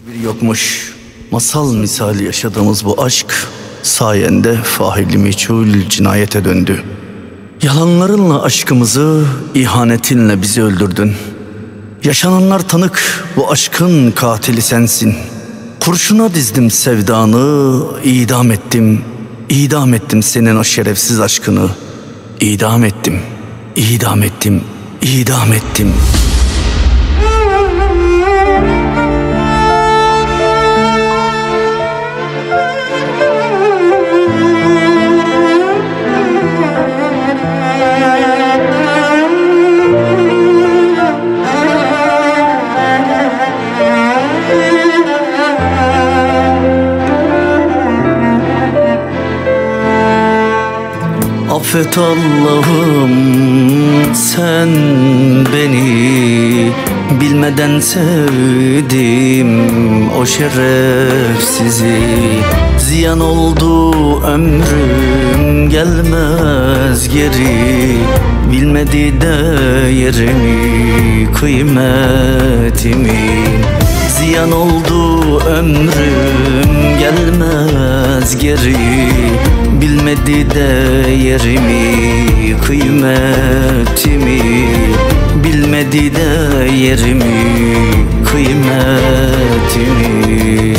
Bir yokmuş, masal misali yaşadığımız bu aşk sayende faili meçhul cinayete döndü. Yalanlarınla aşkımızı, ihanetinle bizi öldürdün. Yaşananlar tanık, bu aşkın katili sensin. Kurşuna dizdim sevdanı, idam ettim. İdam ettim senin o şerefsiz aşkını. İdam ettim, idam ettim, idam ettim. Affet Allah'ım sen beni, bilmeden sevdim o şerefsizi. Ziyan oldu ömrüm, gelmez geri. Bilmedi değerimi, kıymetimi. Ziyan oldu ömrüm, gelmez geri. Bilmedi değerimi, kıymetimi. Bilmedi değerimi, kıymetimi.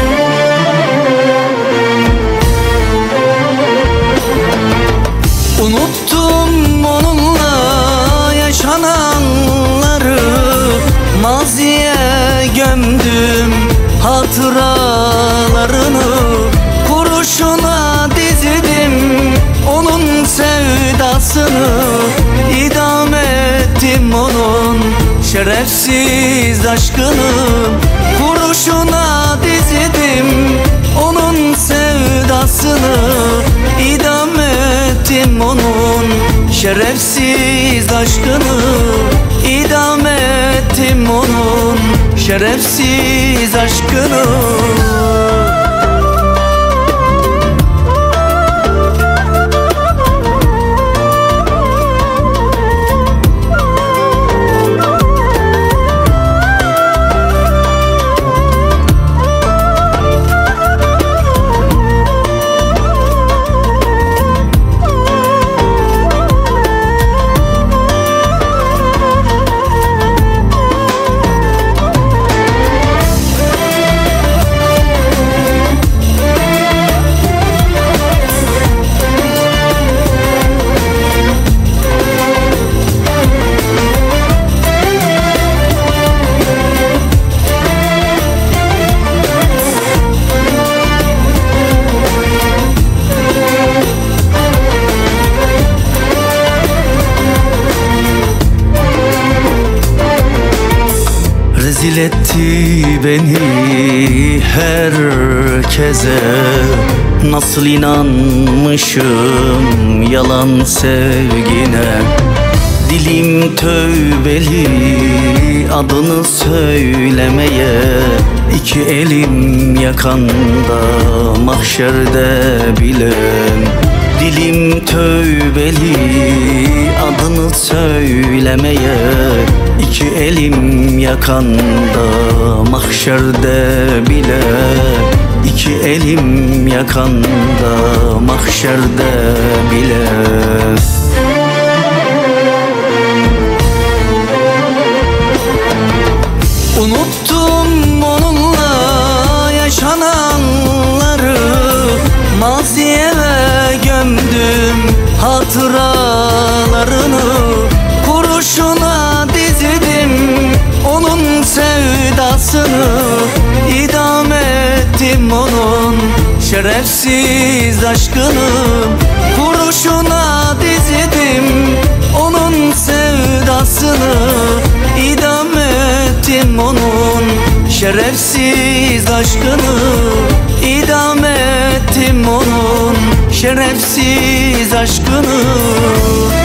Unuttum onunla yaşananları, maziye gömdüm hatıralarını. Kurşuna dizdim onun sevdasını, idam ettim onun şerefsiz aşkını. Kurşuna dizdim onun sevdasını, idam ettim onun şerefsiz aşkını. İdam ettim onun şerefsiz aşkını. Rezil etti beni herkese. Nasıl inanmışım yalan sevgine. Dilim tövbeli adını söylemeye. İki elim yakanda mahşerde bile. Dilim tövbeli adını söylemeye. İki elim yakanda mahşerde bile. İki elim yakanda mahşerde bile. Unuttum onunla yaşananları, maziye gömdüm hatıralarını. Kurşuna dizdim onun sevdasını, idam ettim onun şerefsiz aşkını. Kurşuna dizdim onun sevdasını, idam ettim onun şerefsiz aşkını. İdam ettim onun şerefsiz aşkını.